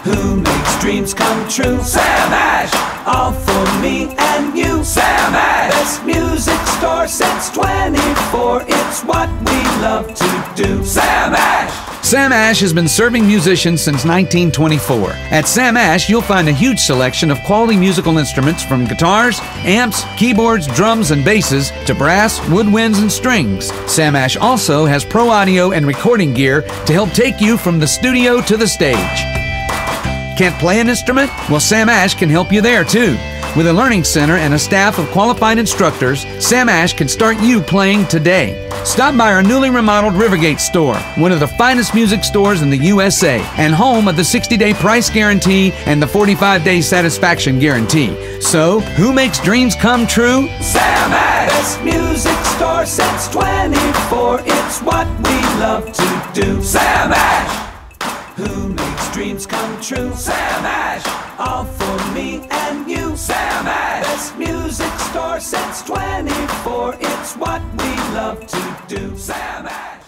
Who makes dreams come true? Sam Ash. All for me and you. Sam Ash. Best music store since 24. It's what we love to do. Sam Ash. Sam Ash has been serving musicians since 1924. At Sam Ash, you'll find a huge selection of quality musical instruments from guitars, amps, keyboards, drums, and basses to brass, woodwinds, and strings. Sam Ash also has pro audio and recording gear to help take you from the studio to the stage. Can't play an instrument? Well, Sam Ash can help you there too. With a learning center and a staff of qualified instructors, Sam Ash can start you playing today. Stop by our newly remodeled Rivergate store, one of the finest music stores in the USA, and home of the 60-day price guarantee and the 45-day satisfaction guarantee. So, who makes dreams come true? Sam Ash. Best music store since 24. It's what we love to do. Sam Ash. Who makes dreams come true? Sam Ash. All for me and you. Sam Ash. Best music store since 24. It's what we love to do. Sam Ash.